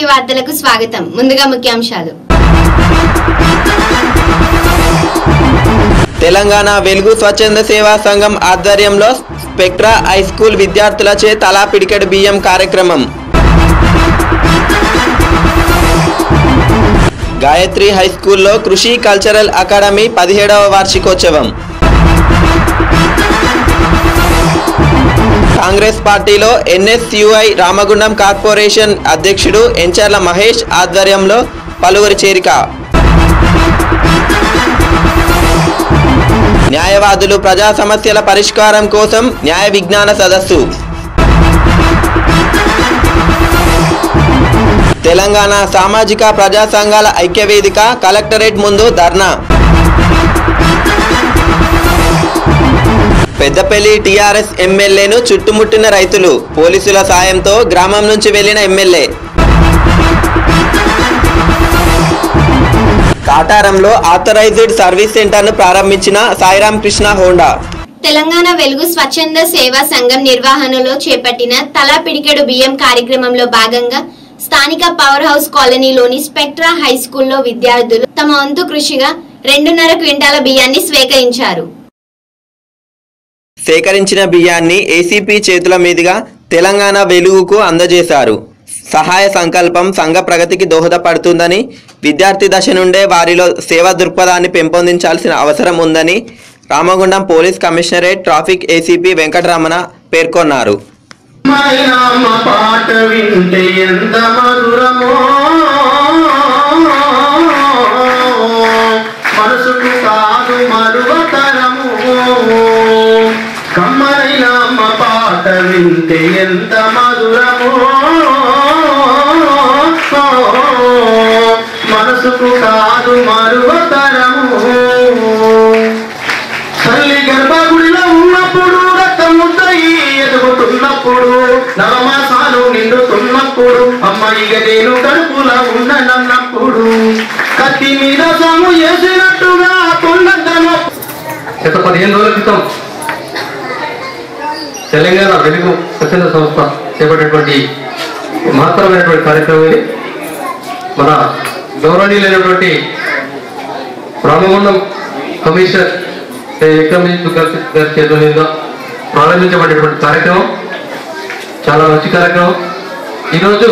వార్తలకు స్వాగతం. ముందుగా ముఖ్యాంశాలు. తెలంగాణ వెలుగు స్వచ్ఛంద సేవా సంఘం ఆధ్వర్యంలో స్పెక్ట్రా హై స్కూల్ విద్యార్థులచే తలా పిడికెడు బియ్యం కార్యక్రమం. గాయత్రి హై స్కూల్లో కృషి కల్చరల్ అకాడమీ 17వ వార్షికోత్సవం. కాంగ్రెస్ పార్టీలో ఎన్ఎస్యుఐ రామగుండం కార్పొరేషన్ అధ్యక్షుడు ఎంచర్ల మహేష్ ఆధ్వర్యంలో పలువురి చేరిక. న్యాయవాదులు ప్రజా సమస్యల పరిష్కారం కోసం న్యాయ విజ్ఞాన సదస్సు. తెలంగాణ సామాజిక ప్రజా సంఘాల ఐక్యవేదిక కలెక్టరేట్ ముందు ధర్నా. పెద్దపల్లి టీఆర్ఎస్ ఎమ్మెల్యేను చుట్టుముట్టిన రైతులు, పోలీసుల సాయంతో గ్రామం నుంచి వెళ్లిన ఎమ్మెల్యే. కాటారంలో ఆథరైజ్డ్ సర్వీస్ సెంటర్ను ప్రారంభించిన సాయిరామ్ కృష్ణ హోండా. తెలంగాణ వెలుగు స్వచ్ఛంద సేవా సంఘం నిర్వహణలో చేపట్టిన తలా పిడికెడు బియ్యం కార్యక్రమంలో భాగంగా స్థానిక పవర్ హౌస్ కాలనీలోని స్పెక్ట్రా హై స్కూల్లో విద్యార్థులు తమ వంతు కృషిగా 2.5 క్వింటాల బియ్యాన్ని స్వీకరించారు. సేకరించిన బియ్యాన్ని ఏసీపీ చేతుల మీదుగా తెలంగాణ వెలుగుకు అందజేశారు. సహాయ సంకల్పం సంఘ ప్రగతికి దోహదపడుతుందని, విద్యార్థి దశ నుండే వారిలో సేవా దృక్పథాన్ని పెంపొందించాల్సిన అవసరం ఉందని Ramagundam police commissionerate traffic ACP Venkataramana పేర్కొన్నారు. కమ్మరైన అమ్మ పాట వింటే ఎంత మధురమో, మనసుకు కాదు మరువతరము. తల్లి గర్భగుడిలో ఉన్నప్పుడు, రక్తముద్దయి ఎదుగుతున్నప్పుడు, నవమాసాలు నిండుతున్నప్పుడు, అమ్మాయిగా నేను కడుపులా ఉండనన్నప్పుడు, కత్తి మీద సాము చేసినట్టుగా కొండంతను. గత 15 రోజుల క్రితం తెలంగాణ వెలుగు స్వచ్ఛంద సంస్థ చేపట్టేటువంటి మహత్తరమైనటువంటి కార్యక్రమం ఇది. మన గౌరవనీయులైనటువంటి రామగుండం కమిషనర్ విక్రమ్జిత్ గారి చేతుల మీదుగా ప్రారంభించబడేటువంటి కార్యక్రమం చాలా మంచి కార్యక్రమం. ఈరోజు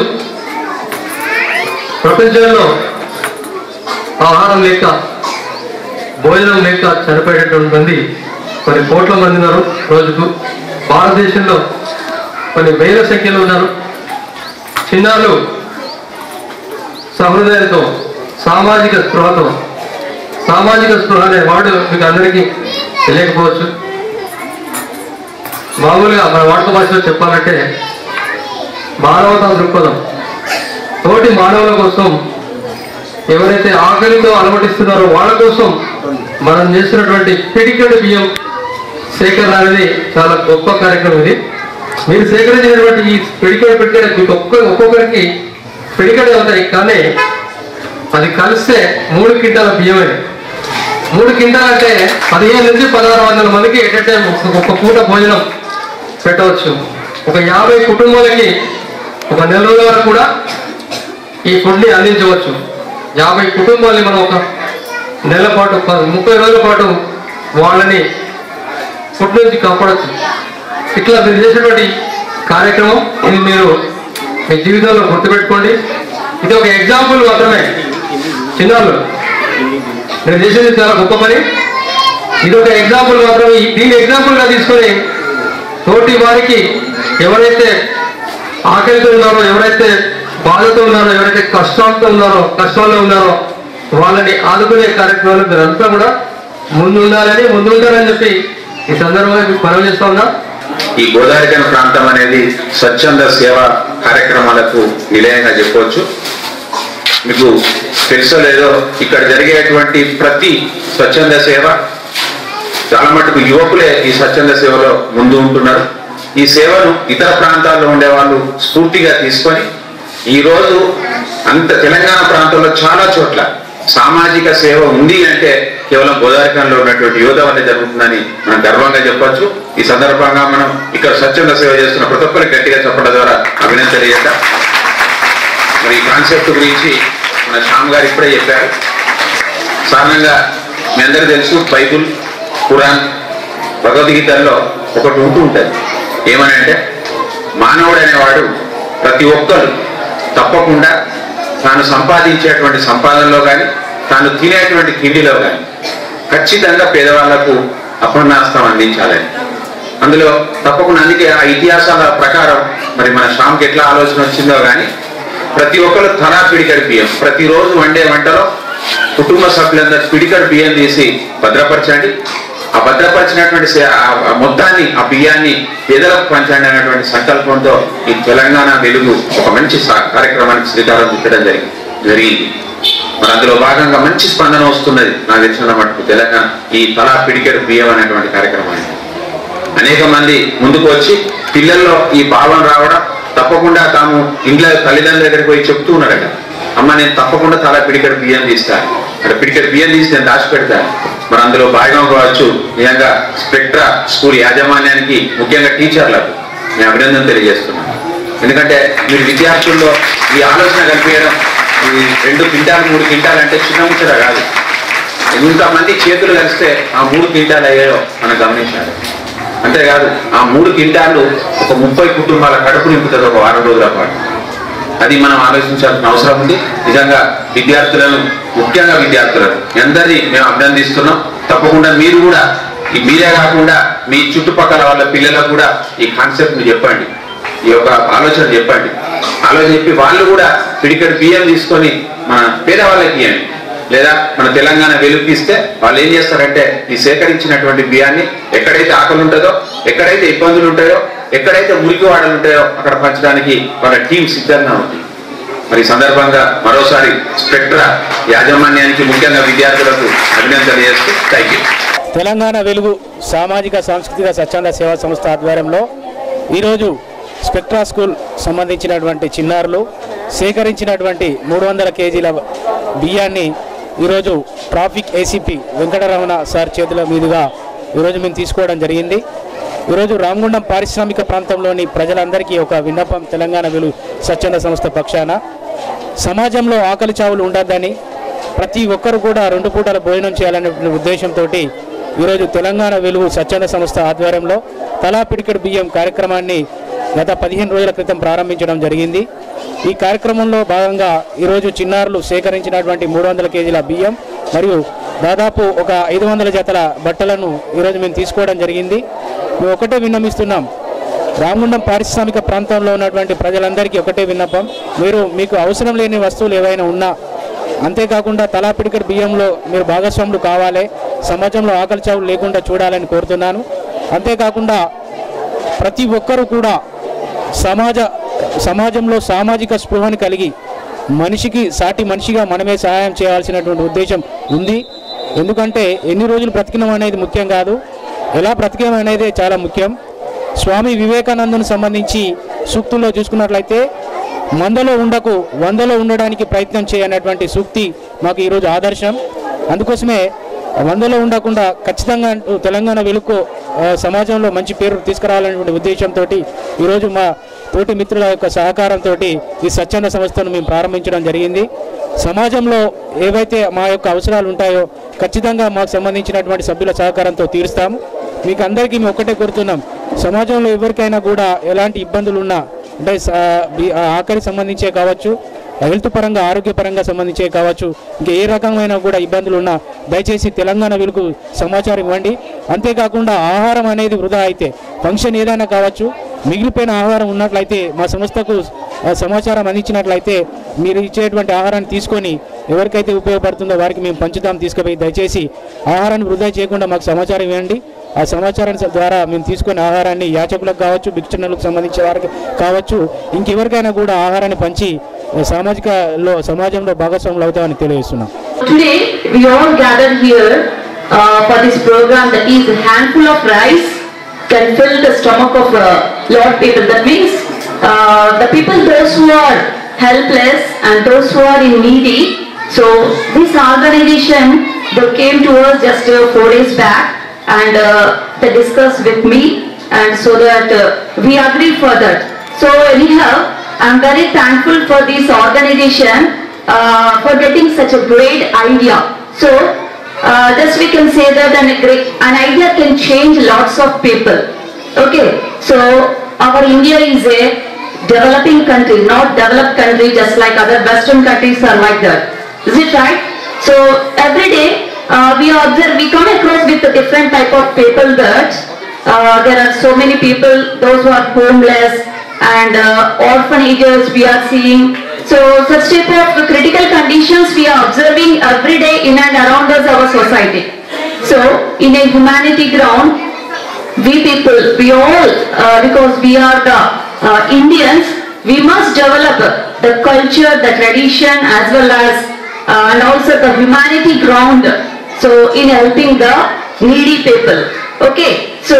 ప్రపంచంలో ఆహారం లేక, భోజనం లేక చనిపోయేటటువంటి మంది కొన్ని కోట్ల మంది ఉన్నారు రోజుకు. భారతదేశంలో కొన్ని వేల సంఖ్యలో ఉన్నారు. చిన్నారులు సహృదయంతో, సామాజిక స్పృహ అనే వాడు మీకు అందరికీ తెలియకపోవచ్చు. మామూలుగా మన వాడుక భాషలో చెప్పాలంటే మానవతా దృక్పథం. తోటి మానవుల కోసం, ఎవరైతే ఆకలితో అలమటిస్తున్నారో వాళ్ళ కోసం మనం చేస్తున్నటువంటి పిడికెడు బియ్యం సేకరణ అనేది చాలా గొప్ప కార్యక్రమం. ఇది మీరు సేకరించినటువంటి ఈ పిడికెడు మీకు ఒక్కొక్కరికి పిడికెడే అవుతాయి, కానీ అది కలిస్తే 3 క్వింటాల బియ్యమే. 3 క్వింటాలు అంటే 15 నుంచి 1600 మందికి ఎట్ ఎ టైం ఒక పూట భోజనం పెట్టవచ్చు. ఒక 50 కుటుంబాలకి ఒక నెల రోజుల వరకు కూడా ఈ ఫుడ్ని అందించవచ్చు. 50 కుటుంబాలని మనం ఒక నెల పాటు, 30 రోజుల పాటు వాళ్ళని ఫుడ్ నుంచి కాపాడచ్చు. ఇట్లా మీరు చేసినటువంటి కార్యక్రమం ఇది మీరు మీ జీవితంలో గుర్తుపెట్టుకోండి. ఇది ఒక ఎగ్జాంపుల్ మాత్రమే. చిన్నారులు మీరు చేసేది చాలా గొప్ప పని. ఇది ఒక ఎగ్జాంపుల్ మాత్రమే. దీన్ని ఎగ్జాంపుల్గా తీసుకొని తోటి వారికి, ఎవరైతే ఆకలితో ఉన్నారో, ఎవరైతే బాధతో ఉన్నారో, ఎవరైతే కష్టాల్లో ఉన్నారో వాళ్ళని ఆదుకునే కార్యక్రమాలు మీరంతా కూడా ముందుండాలని చెప్పి ఈ సందర్భంగా మీకు మనవి చేస్తా ఉన్నా. ఈ గోదావరికని ప్రాంతం అనేది స్వచ్ఛంద సేవా కార్యక్రమాలకు నిలయంగా చెప్పవచ్చు. మీకు తెలుసో లేదో, ఇక్కడ జరిగేటువంటి ప్రతి స్వచ్ఛంద సేవ చాలా మటుకు యువకులే ఈ స్వచ్ఛంద సేవలో ముందు ఉంటున్నారు. ఈ సేవను ఇతర ప్రాంతాల్లో ఉండే వాళ్ళు స్ఫూర్తిగా తీసుకొని ఈరోజు తెలంగాణ ప్రాంతంలో చాలా చోట్ల సామాజిక సేవ ఉంది అంటే కేవలం గోదావరికంలో ఉన్నటువంటి యువత వల్లే జరుగుతుందని మనం గర్వంగా చెప్పొచ్చు. ఈ సందర్భంగా మనం ఇక్కడ స్వచ్ఛంద సేవ చేస్తున్న ప్రతి ఒక్కరికి గట్టిగా చెప్పడం ద్వారా అభినందన తెలియజేద్దాం. మరి ఈ కాన్సెప్ట్ గురించి మన శ్యామ్ గారు ఇప్పుడే చెప్పారు. సాధారణంగా మీ అందరూ తెలుసు, బైబుల్, ఖురాన్, భగవద్గీతల్లో ఒకటి ఉంటుంది. ఏమని అంటే, మానవుడు అనేవాడు ప్రతి ఒక్కరు తప్పకుండా తాను సంపాదించేటువంటి సంపాదనలో కానీ తాను తినేటువంటి తిండిలో కానీ ఖచ్చితంగా పేదవాళ్లకు అపన్నాస్తం అందించాలని. అందులో తప్పకుండా అందుకే ఆ ఇతిహాసాల ప్రకారం మరి మన శ్యామ్కి ఎట్లా ఆలోచన వచ్చిందో కానీ ప్రతి ఒక్కరు తలా పిడికడి బియ్యం ప్రతిరోజు వండే వంటలో కుటుంబ సభ్యులందరూ పిడికడి బియ్యం తీసి భద్రపరచండి, ఆ భద్రపరిచినటువంటి మొత్తాన్ని ఆ బియ్యాన్ని పేదలకు పంచండి అనేటువంటి సంకల్పంతో ఈ తెలంగాణ వెలుగు ఒక మంచి కార్యక్రమానికి శ్రీకారం చుట్టడం జరిగింది. మరి అందులో భాగంగా మంచి స్పందన వస్తున్నది నాకు తెలిసిన మటుకు. తెలంగాణ ఈ తలా పిడికెడు బియ్యం అనేటువంటి కార్యక్రమాన్ని అనేక మంది ముందుకు వచ్చి పిల్లల్లో ఈ భావన రావడం, తప్పకుండా తాము ఇంట్లో తల్లిదండ్రుల దగ్గరికి పోయి చెప్తూ ఉన్నారట, అమ్మ నేను తప్పకుండా తలా పిడికెడు బియ్యం తీస్తాను, అంటే పిడికెడు బియ్యం తీసి నేను దాచిపెడతాను. మరి అందులో భాగం కావచ్చు. నిజంగా స్పెక్ట్రా స్కూల్ యాజమాన్యానికి, ముఖ్యంగా టీచర్లకు నేను అభినందన తెలియజేస్తున్నాను. ఎందుకంటే మీరు విద్యార్థుల్లో ఈ ఆలోచన కల్పించడం, ఈ 2 క్వింటాలు 3 క్వింటాలు అంటే చిన్న ముచ్చట కాదు. ఎంతమంది చేతులు కలిస్తే ఆ 3 క్వింటాలు అయ్యాయో మనం గమనించాలి. అంతేకాదు ఆ 3 క్వింటాలు ఒక 30 కుటుంబాల కడుపు నింపుతుంది ఒక వారం రోజుల పాటు. అది మనం ఆలోచించాల్సిన అవసరం ఉంది. నిజంగా విద్యార్థులను, ముఖ్యంగా విద్యార్థులను అందరినీ మేము అభినందిస్తున్నాం. తప్పకుండా మీరు కూడా మీరే కాకుండా మీ చుట్టుపక్కల వాళ్ళ పిల్లలకు కూడా ఈ కాన్సెప్ట్ని చెప్పండి, ఈ యొక్క ఆలోచన చెప్పండి. ఆలోచన చెప్పి వాళ్ళు కూడా పిడికెడు బియ్యం తీసుకొని మన పేదవాళ్ళకి ఇవ్వండి, లేదా మన తెలంగాణ వెలుగుకిస్తే వాళ్ళు ఏం చేస్తారంటే ఈ సేకరించినటువంటి బియ్యాన్ని ఎక్కడైతే ఆకలి ఉంటుందో, ఎక్కడైతే ఇబ్బందులు ఉంటాయో, ఎక్కడైతే మురికి వాడలు ఉంటాయో అక్కడ పంచడానికి వాళ్ళ టీం సిద్ధంగా ఉంది. మరి సందర్భంగా మరోసారి స్పెక్ట్రా యాజమాన్యానికి, ముఖ్యంగా విద్యార్థులకు అభినందనలు చేస్తూ థ్యాంక్ యూ. తెలంగాణ వెలుగు సామాజిక సాంస్కృతిక స్వచ్ఛంద సేవా సంస్థ ఆధ్వర్యంలో ఈరోజు స్పెక్ట్రా స్కూల్ సంబంధించినటువంటి చిన్నారులు సేకరించినటువంటి 300 కేజీల బియ్యాన్ని ఈరోజు ట్రాఫిక్ ఏసీపీ వెంకటరమణ సార్ చేతుల మీదుగా ఈరోజు మేము తీసుకోవడం జరిగింది. ఈరోజు రామగుండం పారిశ్రామిక ప్రాంతంలోని ప్రజలందరికీ ఒక విన్నపం. తెలంగాణ వెలుగు స్వచ్ఛంద సంస్థ పక్షాన సమాజంలో ఆకలి చావులు ఉండద్దని, ప్రతి ఒక్కరు కూడా 2 పూటల భోజనం చేయాలనే ఉద్దేశంతో ఈరోజు తెలంగాణ వెలుగు స్వచ్ఛంద సంస్థ ఆధ్వర్యంలో తలా పిడికెడు బియ్యం కార్యక్రమాన్ని గత 15 రోజుల క్రితం ప్రారంభించడం జరిగింది. ఈ కార్యక్రమంలో భాగంగా ఈరోజు చిన్నారులు సేకరించినటువంటి 300 కేజీల బియ్యం మరియు దాదాపు ఒక 500 జతల బట్టలను ఈరోజు మేము తీసుకోవడం జరిగింది. మేము ఒకటే విన్నమిస్తున్నాం, రామగుండం పారిశ్రామిక ప్రాంతంలో ఉన్నటువంటి ప్రజలందరికీ ఒకటే విన్నపం, మీకు అవసరం లేని వస్తువులు ఏవైనా ఉన్నా, అంతేకాకుండా తలా పిడికెడు బియ్యంలో మీరు భాగస్వాములు కావాలి, సమాజంలో ఆకలి చావులు లేకుండా చూడాలని కోరుతున్నాను. అంతేకాకుండా ప్రతి ఒక్కరూ కూడా సమాజంలో సామాజిక స్పృహను కలిగి మనిషికి సాటి మనిషిగా మనమే సహాయం చేయాల్సినటువంటి ఉద్దేశం ఉంది. ఎందుకంటే ఎన్ని రోజులు బ్రతికినం అనేది ముఖ్యం కాదు, ఎలా బ్రతికేం అనేది చాలా ముఖ్యం. స్వామి వివేకానందను సంబంధించి సూక్తుల్లో చూసుకున్నట్లయితే, మందలో ఉండకు వందలో ఉండడానికి ప్రయత్నం చేయనటువంటి సూక్తి మాకు ఈరోజు ఆదర్శం. అందుకోసమే 100లో ఉండకుండా ఖచ్చితంగా తెలంగాణ వెలుగు సమాజంలో మంచి పేరు తీసుకురావాలనేటువంటి ఉద్దేశంతో ఈరోజు మా తోటి మిత్రుల యొక్క సహకారంతో ఈ స్వచ్ఛంద సంస్థను మేము ప్రారంభించడం జరిగింది. సమాజంలో ఏవైతే మా యొక్క అవసరాలు ఉంటాయో ఖచ్చితంగా మాకు సంబంధించినటువంటి సభ్యుల సహకారంతో తీరుస్తాము. మీకు అందరికీ మేము ఒక్కటే కోరుతున్నాం, సమాజంలో ఎవరికైనా కూడా ఎలాంటి ఇబ్బందులు ఉన్నా, అంటే ఆకలి సంబంధించే కావచ్చు, హెల్త్ పరంగా ఆరోగ్యపరంగా సంబంధించే కావచ్చు, ఇంకా ఏ రకమైన కూడా ఇబ్బందులు ఉన్నా దయచేసి తెలంగాణ వెలుగు సమాచారం ఇవ్వండి. అంతేకాకుండా ఆహారం అనేది వృధా అయితే, ఫంక్షన్ ఏదైనా కావచ్చు, మిగిలిపోయిన ఆహారం ఉన్నట్లయితే మా సంస్థకు సమాచారం అందించినట్లయితే మీరు ఇచ్చేటువంటి ఆహారాన్ని తీసుకొని ఎవరికైతే ఉపయోగపడుతుందో వారికి మేము పంచుతాం. తీసుకుపోయి దయచేసి ఆహారాన్ని వృధా చేయకుండా మాకు సమాచారం ఇవ్వండి. ఆ సమాచారం ద్వారా మేము తీసుకునే ఆహారాన్ని యాచకులకు కావచ్చు, భిక్షణులకు సంబంధించిన వారికి కావచ్చు, ఇంకెవరికైనా కూడా ఆహారాన్ని పంచి సమాజంలో భాగస్వాములు అవుతామని తెలియజేస్తున్నాం. Today we all gathered here for this program, that is a handful of rice can fill the stomach of a lot of people. That means the people, those who are helpless and those who are in needy. So this organization, they came to us just 4 days back and they discussed with me, and so that we agreed for that. So anyhow, I'm very thankful for this organization for getting such a great idea. So just we can say that an idea can change lots of people. Okay, so our India is a developing country, not developed country just like other Western countries are like that. Is it right? So every day we come across with a different type of people that there are so many people, those who are homeless and orphanages we are seeing. So such type of critical conditions we are observing every day in and around us, our society. So in a humanity ground, we people, we all, because we are the Indians, we must develop the culture, the tradition as well as and also the humanity ground. So in helping the needy people. Okay, so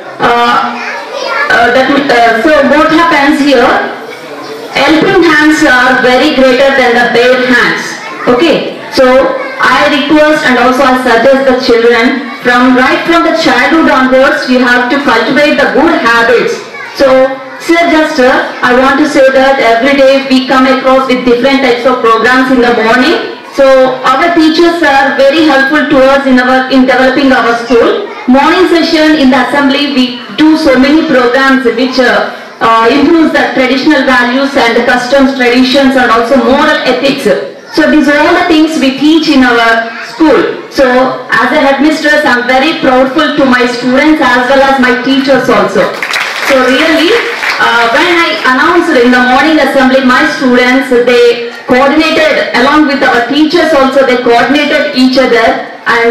so what happens here? Helping hands are very greater than the bare hands. Okay, so I request and also I suggest the children right from the childhood onwards, you have to cultivate the good habits. So sir, just I want to say that every day we come across with different types of programs in the morning. So our teachers are very helpful to us in developing our school. Morning session in the assembly we do so many programs which improves the traditional values and the customs, traditions and also moral ethics. So these are all the things we teach in our school. So as a headmistress, I am very proudful to my students as well as my teachers also. So really, when I announced in the morning assembly, my students, they coordinated along with our teachers also, they coordinated each other and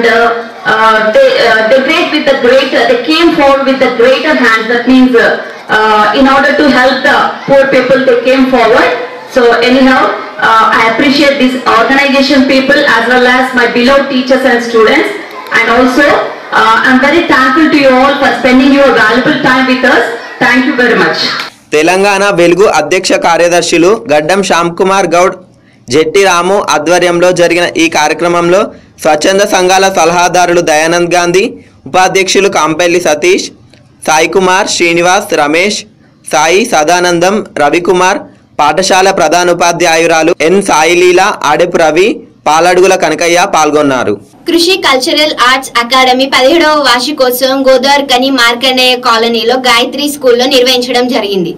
they came forward with the greater hands. That means in order to help the poor people, they came forward. So anyhow, I appreciate this organization people as well as my beloved teachers and students, and also I'm very thankful to you all for spending your valuable time with us. Thank you very much. Telangana వెలుగు అధ్యక్ష కార్యదర్శులు గడ్డం శ్యామ్ కుమార్ గౌడ్, జెట్టి రాము ఆధ్వర్యంలో జరిగిన ఈ కార్యక్రమంలో స్వచ్ఛంద సంఘాల సలహాదారులు దయానంద్ గాంధీ, ఉపాధ్యక్షులు కాంపెల్లి సతీష్, సాయి కుమార్, శ్రీనివాస్, రమేష్, సాయి సదానందం, రవికుమార్, పాఠశాల ప్రధానోపాధ్యాయురాలు ఎన్ సాయిలీల, ఆడెపు రవి, పాలడుగుల కనకయ్య పాల్గొన్నారు. కృషి కల్చరల్ ఆర్ట్స్ అకాడమీ 17వ వార్షికోత్సవం గోదావరికని మార్కండేయ కాలనీలో గాయత్రి స్కూల్లో నిర్వహించడం జరిగింది.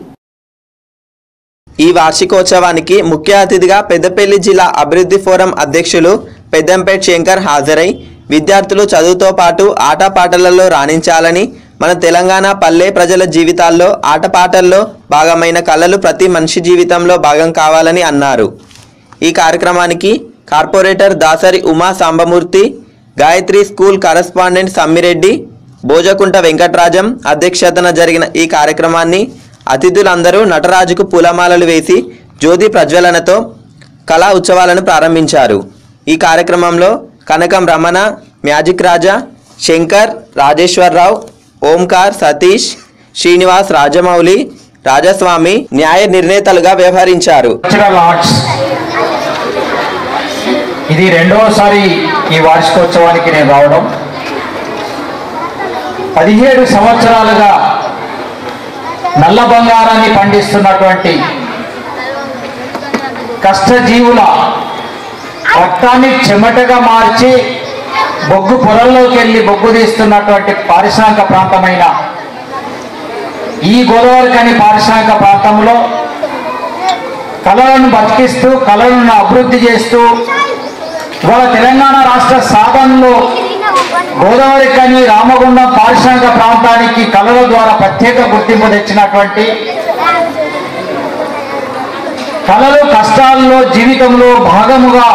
ఈ వార్షికోత్సవానికి ముఖ్య అతిథిగా పెద్దపల్లి జిల్లా అభివృద్ధి ఫోరం అధ్యక్షులు పెద్దంపేట్ శంకర్ హాజరై విద్యార్థులు చదువుతో పాటు ఆటపాటలలో రాణించాలని, మన తెలంగాణ పల్లె ప్రజల జీవితాల్లో ఆటపాటల్లో భాగమైన కళలు ప్రతి మనిషి జీవితంలో భాగం కావాలని అన్నారు. ఈ కార్యక్రమానికి corporator Dasari Uma Sambamurthy, Gayatri school correspondent Sammireddy, Bhojakunta Venkatrajam అధ్యక్షతన జరిగిన ఈ కార్యక్రమాన్ని అతిథులందరూ నటరాజుకు పూలమాలలు వేసి జ్యోతి ప్రజ్వలనతో కళా ఉత్సవాలను ప్రారంభించారు. ఈ కార్యక్రమంలో కనకం రమణ, మ్యాజిక్ రాజా, శంకర్, రాజేశ్వరరావు, ఓంకార్, సతీష్, శ్రీనివాస్, రాజమౌళి, రాజస్వామి న్యాయ నిర్ణేతలుగా వ్యవహరించారు. ఇది రెండవసారి ఈ వార్షికోత్సవానికి నేను రావడం. 17 సంవత్సరాలుగా నల్ల బంగారాన్ని పండిస్తున్నటువంటి కష్టజీవుల రక్తాన్ని చెమటగా మార్చి బొగ్గు పొలంలోకి వెళ్ళి బొగ్గు తీస్తున్నటువంటి పారిశ్రామిక ప్రాంతమైన ఈ గోదావరికని పారిశ్రామిక ప్రాంతంలో కళలను బతికిస్తూ కళలను అభివృద్ధి చేస్తూ ఇవాళ తెలంగాణ రాష్ట్ర సాధనలో గోదావరికని రామగుండం పారిశ్రామిక ప్రాంతానికి కళల ద్వారా ప్రత్యేక గుర్తింపు తెచ్చినటువంటి కళలు కష్టాల్లో జీవితంలో భాగముగా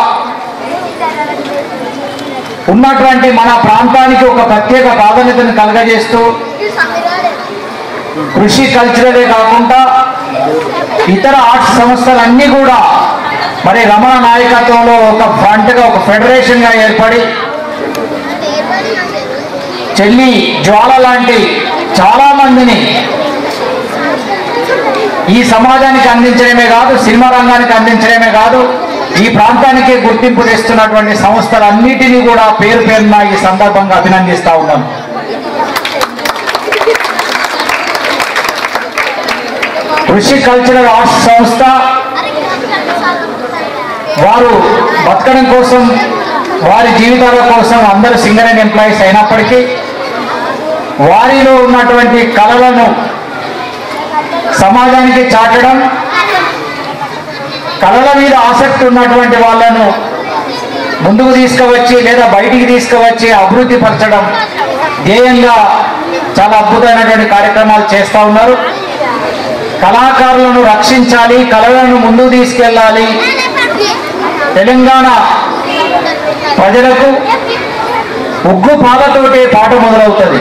ఉన్నటువంటి మన ప్రాంతానికి ఒక ప్రత్యేక ప్రాధాన్యతను కలుగజేస్తూ కృషి కల్చరలే కాకుండా ఇతర ఆర్ట్స్ సంస్థలన్నీ కూడా మరి రమణ నాయకత్వంలో ఒక ఫ్రంట్గా ఒక ఫెడరేషన్గా ఏర్పడి చెల్లి జ్వాల లాంటి చాలా మందిని ఈ సమాజానికి అందించడమే కాదు, సినిమా రంగానికి అందించడమే కాదు, ఈ ప్రాంతానికి గుర్తింపు తెస్తున్నటువంటి సంస్థలన్నిటినీ కూడా పేరు పేరున ఈ సందర్భంగా అభినందిస్తా ఉన్నాను. కృషి కల్చరల్ ఆర్ట్స్ సంస్థ వారు బతకడం కోసం, వారి జీవితాల కోసం అందరూ సింగర్ అండ్ ఎంప్లాయీస్ అయినప్పటికీ వారిలో ఉన్నటువంటి కళలను సమాజానికి చాటడం, కళల మీద ఆసక్తి ఉన్నటువంటి వాళ్ళను ముందుకు తీసుకువచ్చి లేదా బయటికి తీసుకువచ్చి అభివృద్ధి పరచడం ధ్యేయంగా చాలా అద్భుతమైనటువంటి కార్యక్రమాలు చేస్తూ ఉన్నారు. కళాకారులను రక్షించాలి, కళలను ముందుకు తీసుకెళ్ళాలి. తెలంగాణ ప్రజలకు ఉగ్గు పాలతోటే పాట మొదలవుతుంది.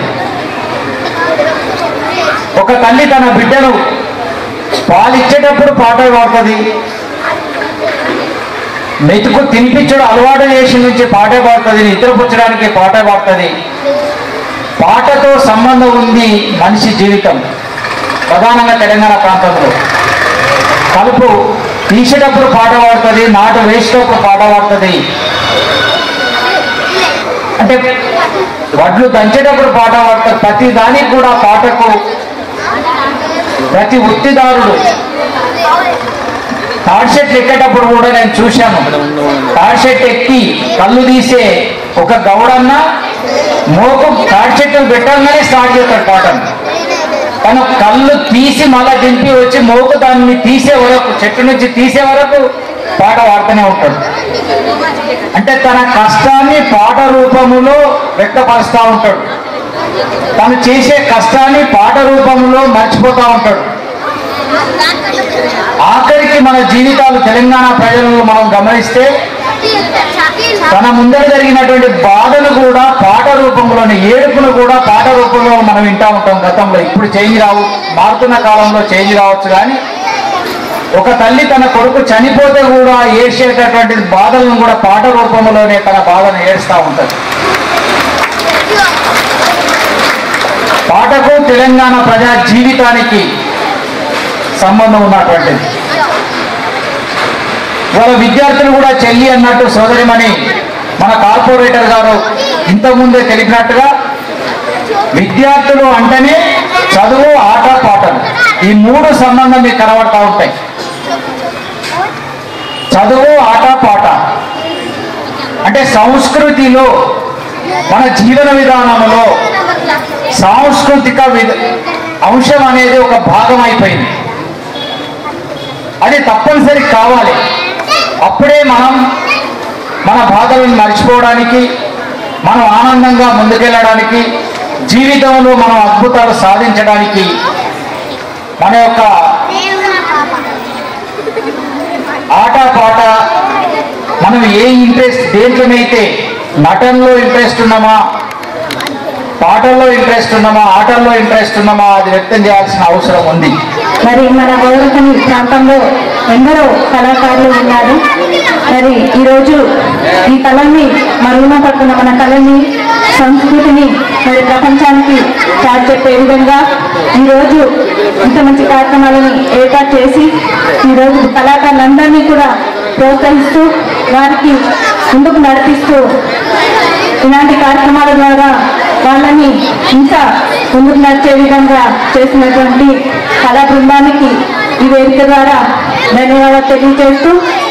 ఒక తల్లి తన బిడ్డను పాలిచ్చేటప్పుడు పాట పాడుతుంది, మెతుకు తినిపించడం అలవాటు చేసి నుంచి పాట పాడుతుంది, నిద్రపుచ్చడానికి పాట పాడుతుంది. పాటతో సంబంధం ఉంది మనిషి జీవితం. ప్రధానంగా తెలంగాణ ప్రాంతంలో కలుపు తీసేటప్పుడు పాట పాడుతుంది, నాటు వేసేటప్పుడు పాట పాడుతుంది, అంటే వడ్లు దంచేటప్పుడు పాట పాడుతుంది. ప్రతి దానికి కూడా పాటకు ప్రతి వృత్తిదారుడు తాడ్షెట్లు ఎక్కేటప్పుడు కూడా నేను చూశాను. తాడ్షెట్ ఎక్కి కళ్ళు తీసే ఒక గౌడన్న మోకు తాడ్షెట్లు పెట్టగానే స్టార్ట్ చేస్తాడు పాటను. తను కళ్ళు తీసి మళ్ళా దింపి వచ్చి మోకు దాన్ని తీసే వరకు, చెట్టు నుంచి తీసే వరకు పాట పాడుతూనే ఉంటాడు. అంటే తన కష్టాన్ని పాట రూపంలో వ్యక్తపరుస్తూ ఉంటాడు. తను చేసే కష్టాన్ని పాట రూపంలో మర్చిపోతూ ఉంటాడు. ఆఖరికి మన జీవితాలు తెలంగాణ ప్రజలను మనం గమనిస్తే తన ముందర జరిగినటువంటి బాధలు కూడా పాట రూపంలోనే, ఏడుపును కూడా పాట రూపంలో మనం వింటూ ఉంటాం. గతంలో ఇప్పుడు చేంజ్ రావు, మారుతున్న కాలంలో చేంజ్ రావచ్చు, కానీ ఒక తల్లి తన కొడుకు చనిపోతే కూడా ఏడ్చేటటువంటి బాధలను కూడా పాట రూపంలోనే తన బాధను ఏడుస్తూ ఉంటుంది. పాటకు తెలంగాణ ప్రజా జీవితానికి సంబంధం ఉన్నటువంటిది. వాళ్ళ విద్యార్థులు కూడా చెల్లి అన్నట్టు సోదరిమణి మన కార్పొరేటర్ గారు ఇంతకుముందే తెలిపినట్టుగా విద్యార్థులు అంటేనే చదువు, ఆట, పాటలు, ఈ మూడు సంబంధం మీకు కనబడతా ఉంటాయి. చదువు, ఆట, పాట అంటే సంస్కృతిలో, మన జీవన విధానంలో సాంస్కృతిక అంశం అనేది ఒక భాగం అయిపోయింది. అది తప్పనిసరి కావాలి. అప్పుడే మనం మన బాధలను మర్చిపోవడానికి, మనం ఆనందంగా ముందుకెళ్ళడానికి, జీవితంలో మనం అద్భుతాలు సాధించడానికి మన యొక్క ఆట పాట, మనం ఏ ఇంట్రెస్ట్ దేంట్లోనైతే నటనలో ఇంట్రెస్ట్ ఉన్నామా, పాటల్లో ఇంట్రెస్ట్ ఉన్నామా, ఆటల్లో ఇంట్రెస్ట్ ఉన్నామా, అది వ్యక్తం చేయాల్సిన అవసరం ఉంది. మరి మన గౌరవకని ప్రాంతంలో ఎందరో కళాకారులు ఉన్నారు. మరి ఈరోజు ఈ కళని మరుగున పడుతున్న మన కళని, సంస్కృతిని మరి ప్రపంచానికి చాటి చెప్పే విధంగా ఈరోజు ఇంత మంచి కార్యక్రమాలను ఏర్పాటు చేసి ఈరోజు కళాకారులందరినీ కూడా ప్రోత్సహిస్తూ వారికి ముందుకు నడిపిస్తూ ఇలాంటి కార్యక్రమాల ద్వారా వాళ్ళని ఇంకా ముందుకు నడిచే విధంగా చేసినటువంటి కళా బృందానికి ఈ వేదిక ద్వారా ధన్యవాదాలు తెలియజేస్తూ,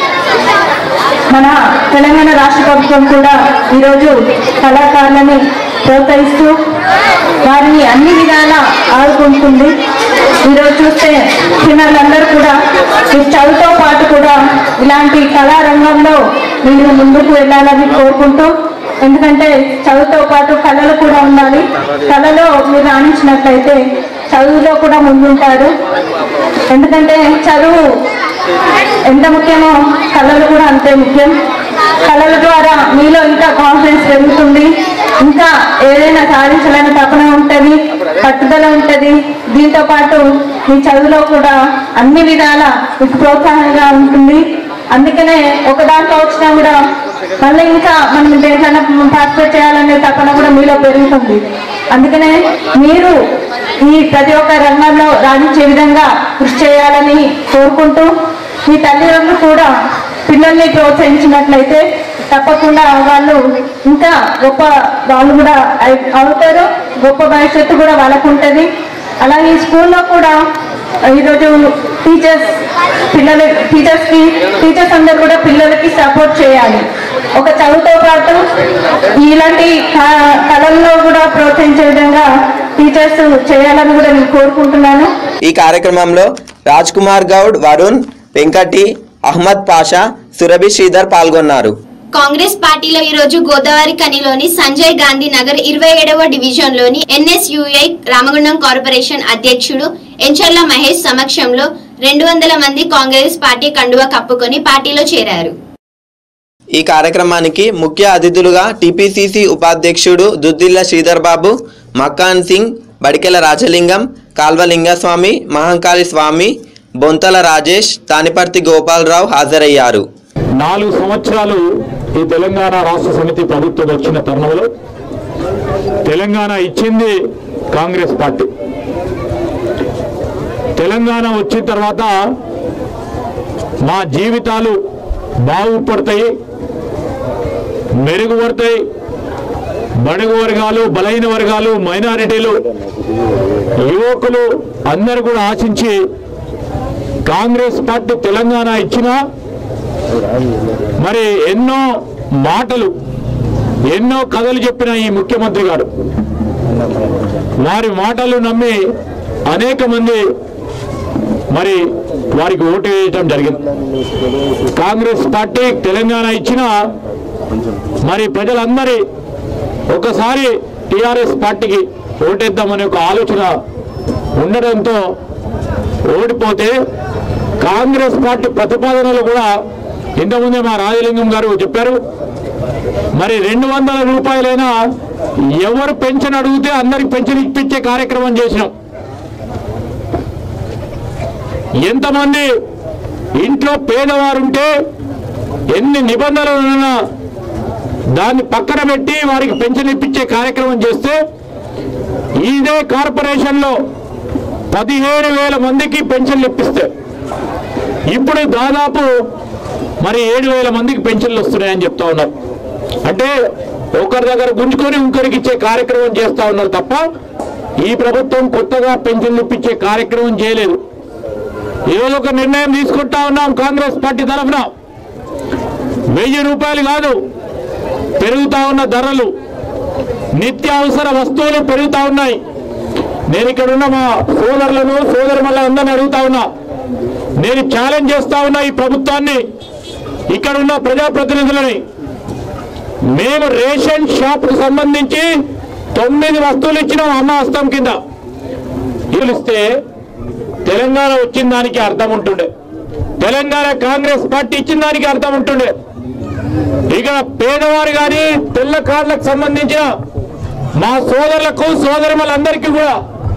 మన తెలంగాణ రాష్ట్ర ప్రభుత్వం కూడా ఈరోజు కళాకారులని ప్రోత్సహిస్తూ వారిని అన్ని విధాలా ఆదుకుంటుంది. ఈరోజు చూస్తే చిన్నలందరూ కూడా ఈ చదువుతో పాటు కూడా ఇలాంటి కళారంగంలో మీరు ముందుకు వెళ్ళాలని కోరుకుంటూ, ఎందుకంటే చదువుతో పాటు కళలు కూడా ఉండాలి. కళలో మీరు రాణించినట్లయితే చదువులో కూడా ముందుంటారు. ఎందుకంటే చదువు ఎంత ముఖ్యమో కళలు కూడా అంతే ముఖ్యం. కళల ద్వారా మీలో ఇంకా కాన్ఫిడెన్స్ పెరుగుతుంది, ఇంకా ఏదైనా సాధించాలని తపన ఉంటుంది, పట్టుదల ఉంటుంది. దీంతో పాటు మీ చదువులో కూడా అన్ని విధాల మీకు ప్రోత్సాహంగా ఉంటుంది. అందుకనే ఒక దాంట్లో వచ్చినా కూడా మళ్ళీ ఇంకా మనం దేనికైనా పార్టిసిపేట్ చేయాలనే తపన కూడా మీలో పెరుగుతుంది. అందుకనే మీరు ఈ ప్రతి ఒక్క రంగంలో రాణించే విధంగా కృషి చేయాలని కోరుకుంటూ, మీ తల్లిదండ్రులు కూడా పిల్లల్ని ప్రోత్సహించినట్లయితే తప్పకుండా వాళ్ళు ఇంకా గొప్ప వాళ్ళు కూడా అవుతారు, గొప్ప భవిష్యత్తు కూడా వాళ్ళకు ఉంటుంది. అలాగే స్కూల్లో కూడా ఈరోజు టీచర్స్ అందరూ కూడా పిల్లలకి సపోర్ట్ చేయాలి. ఒక చదువుతో పాటు ఇలాంటి కళల్లో కూడా ప్రోత్సహించే విధంగా టీచర్స్ చేయాలని కూడా నేను కోరుకుంటున్నాను. ఈ కార్యక్రమంలో రాజ్ కుమార్ గౌడ్, వరుణ్, వెంకటి, అహ్మద్ పాషా, సురభి శ్రీధర్ పాల్గొన్నారు. కాంగ్రెస్ పార్టీలో ఈ రోజు గోదావరి కనిలోని సంజయ్ గాంధీ నగర్ 27వ డివిజన్ లోని NSUI రామగుండం కార్పొరేషన్ అధ్యక్షుడు ఎంచర్ల మహేష్ సమక్షంలో 200 మంది కాంగ్రెస్ పార్టీ కండువా కప్పుకొని పార్టీలో చేరారు. ఈ కార్యక్రమానికి ముఖ్య అతిథులుగా టీపీసీసీ ఉపాధ్యక్షుడు దుద్దిల్ల శ్రీధర్ బాబు, మక్కాన్ సింగ్, బడికెల రాజలింగం, కాల్వలింగస్వామి, మహంకాళి స్వామి, బొంతల రాజేష్, తానిపర్తి గోపాలరావు హాజరయ్యారు. 4 సంవత్సరాలు ఈ తెలంగాణ రాష్ట్ర సమితి ప్రభుత్వం వచ్చిన తరుణంలో తెలంగాణ ఇచ్చింది కాంగ్రెస్ పార్టీ. తెలంగాణ వచ్చిన తర్వాత మా జీవితాలు బాగుపడతాయి, మెరుగుపడతాయి. బడుగు వర్గాలు, బలహీన వర్గాలు, మైనారిటీలు, యువకులు అందరూ కూడా ఆశించి కాంగ్రెస్ పార్టీ తెలంగాణ ఇచ్చినా మరి ఎన్నో మాటలు, ఎన్నో కథలు చెప్పిన ఈ ముఖ్యమంత్రి గారు వారి మాటలు నమ్మి అనేక మంది మరి వారికి ఓటు వేయడం జరిగింది. కాంగ్రెస్ పార్టీ తెలంగాణ ఇచ్చిన మరి ప్రజలందరి ఒకసారి టీఆర్ఎస్ పార్టీకి ఓటేద్దామనే ఒక ఆలోచన ఉండడంతో ఓడిపోతే కాంగ్రెస్ పార్టీ ప్రతిపాదనలు కూడా ఇంతకుముందే మా రాజలింగం గారు చెప్పారు. మరి 200 రూపాయలైనా ఎవరు పెన్షన్ అడిగితే అందరికి పెన్షన్ ఇప్పించే కార్యక్రమం చేసినాం. ఎంతమంది ఇంట్లో పేదవారుంటే ఎన్ని నిబంధనలు ఉన్నా దాన్ని పక్కన పెట్టి వారికి పెన్షన్ ఇప్పించే కార్యక్రమం చేస్తే ఇదే కార్పొరేషన్లో 17,000 మందికి పెన్షన్లు ఇప్పిస్తే ఇప్పుడు దాదాపు మరి 7,000 మందికి పెన్షన్లు వస్తున్నాయని చెప్తా ఉన్నారు. అంటే ఒకరి దగ్గర గుంజుకొని ఇంకొకరికి ఇచ్చే కార్యక్రమం చేస్తా ఉన్నారు తప్ప ఈ ప్రభుత్వం కొత్తగా పెన్షన్లు ఇప్పించే కార్యక్రమం చేయలేదు. ఈరోజు ఒక నిర్ణయం తీసుకుంటా ఉన్నాం కాంగ్రెస్ పార్టీ తరఫున. 1000 రూపాయలు కాదు, పెరుగుతా ఉన్న ధరలు, నిత్యావసర వస్తువులు పెరుగుతా ఉన్నాయి. నేను ఇక్కడ ఉన్న మా సోదరులను, సోదరులందరినీ అడుగుతా ఉన్నా, నేను ఛాలెంజ్ చేస్తా ఉన్నా ఈ ప్రభుత్వాన్ని, ఇక్కడ ఉన్న ప్రజాప్రతినిధులని. మేము రేషన్ షాప్ కు సంబంధించి 9 వస్తువులు ఇచ్చినాం అమ్మ హస్తం కింద. ఇస్తే తెలంగాణ వచ్చిన దానికి అర్థం ఉంటుండే, తెలంగాణ కాంగ్రెస్ పార్టీ ఇచ్చిన దానికి అర్థం ఉంటుండే. ఇక్కడ పేదవారు కానీ తెల్ల కార్డులకు సంబంధించిన మా సోదరులకు, సోదరులందరికీ కూడా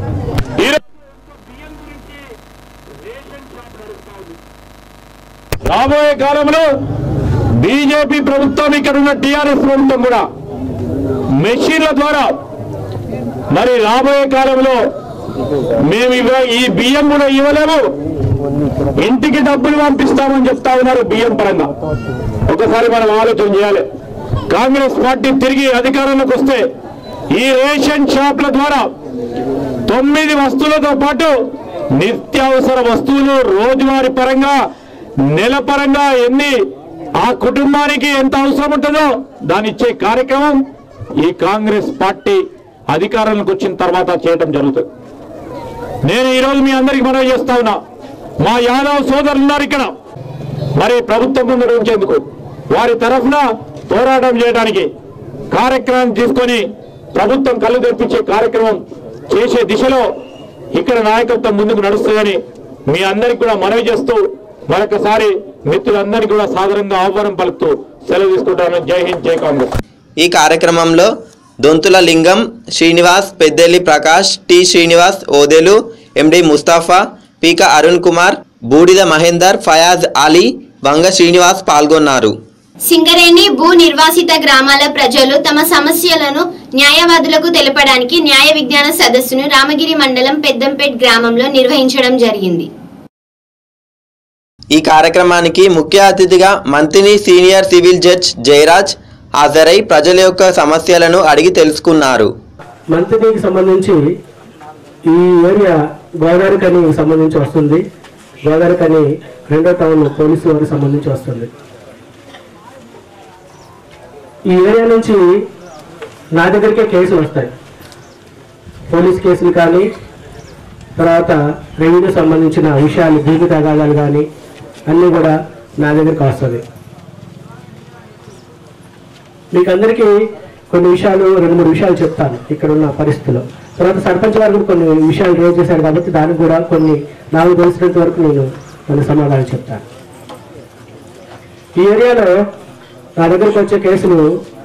రాబోయే కాలంలో బీజేపీ ప్రభుత్వం, ఇక్కడ ఉన్న టీఆర్ఎస్ ప్రభుత్వం కూడా మెషిన్ల ద్వారా మరి రాబోయే కాలంలో మేము ఈ బియ్యం కూడా ఇవ్వలేము, ఇంటికి డబ్బులు పంపిస్తామని చెప్తా ఉన్నారు బియ్యం పరంగా. ఒకసారి మనం ఆలోచన చేయాలి. కాంగ్రెస్ పార్టీ తిరిగి అధికారంలోకి వస్తే ఈ రేషన్ షాప్ల ద్వారా 9 వస్తువులతో పాటు నిత్యావసర వస్తువులు రోజువారీ పరంగా, నెల పరంగా ఎన్ని ఆ కుటుంబానికి ఎంత అవసరం ఉంటుందో దాన్ని ఇచ్చే కార్యక్రమం ఈ కాంగ్రెస్ పార్టీ అధికారంలోకి వచ్చిన తర్వాత చేయడం జరుగుతుంది. నేను ఈరోజు మీ అందరికి మనవి చేస్తా ఉన్నా, మా యాదవ్ సోదరులు ఉన్నారు ఇక్కడ, మరి ప్రభుత్వం ముందు ఉంచేందుకు వారి తరఫున పోరాటం చేయడానికి కార్యక్రమం తీసుకొని ప్రభుత్వం కళ్ళు తెప్పించే కార్యక్రమం చేసే దిశలో ఇక్కడ నాయకత్వం ముందుకు నడుస్తుందని మీ అందరికి కూడా మనవి చేస్తూ మరొకసారి మిత్రులందరికీ కూడా సాదరంగా ఆహ్వానం పలుకుతూ సెలవు తీసుకుంటాను. జై హింద్, జై కాంగ్రెస్. ఈ కార్యక్రమంలో దొంతుల లింగం, శ్రీనివాస్, పెద్దెల్లి ప్రకాష్, టి శ్రీనివాస్, ఓదెలు, ఎండి ముస్తాఫా, పీక అరుణ్ కుమార్, బూడిద మహేందర్, ఫయాజ్ అలీ, వంగ శ్రీనివాస్ పాల్గొన్నారు. సింగరేణి భూ నిర్వాసిత గ్రామాల ప్రజలు తమ సమస్యలను న్యాయవాదులకు తెలపడానికి న్యాయ విజ్ఞాన సదస్సును రామగిరి మండలం పెద్దంపేట్ గ్రామంలో నిర్వహించడం జరిగింది. ఈ కార్యక్రమానికి ముఖ్య అతిథిగా మంత్రిని సీనియర్ సివిల్ జడ్జ్ జయరాజ్ హాజరై ప్రజల యొక్క సమస్యలను అడిగి తెలుసుకున్నారు. మంత్రికి సంబంధించి ఈ ఏరియా గోదావరి కనికి సంబంధించి వస్తుంది. గోదావరికని 2వ టౌన్ పోలీసు వారికి సంబంధించి వస్తుంది. ఈ ఏరియా నుంచి నా దగ్గరికే కేసులు వస్తాయి, పోలీస్ కేసులు కానీ, తర్వాత రెవెన్యూ సంబంధించిన విషయాలు, భూమి తగాదాలు కానీ అన్నీ కూడా నా దగ్గరికి వస్తుంది. మీకు అందరికీ కొన్ని విషయాలు 2-3 విషయాలు చెప్తాను ఇక్కడ ఉన్న పరిస్థితుల్లో. తర్వాత సర్పంచ్ గారు కూడా కొన్ని విషయాలు రేజ్ చేశారు కాబట్టి దానికి కూడా నాకు తెలిసినంత వరకు నేను కొన్ని సమాధానం చెప్తాను. ఈ ఏరియాలో నా దగ్గరికి వచ్చే కేసులు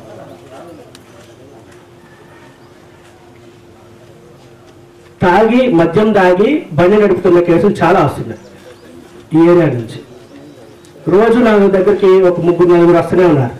మద్యం తాగి బండి నడుపుతున్న కేసులు చాలా వస్తున్నాయి ఈ ఏరియా నుంచి. రోజు నా దగ్గరికి ఒక 3-4 వస్తూనే ఉన్నారు.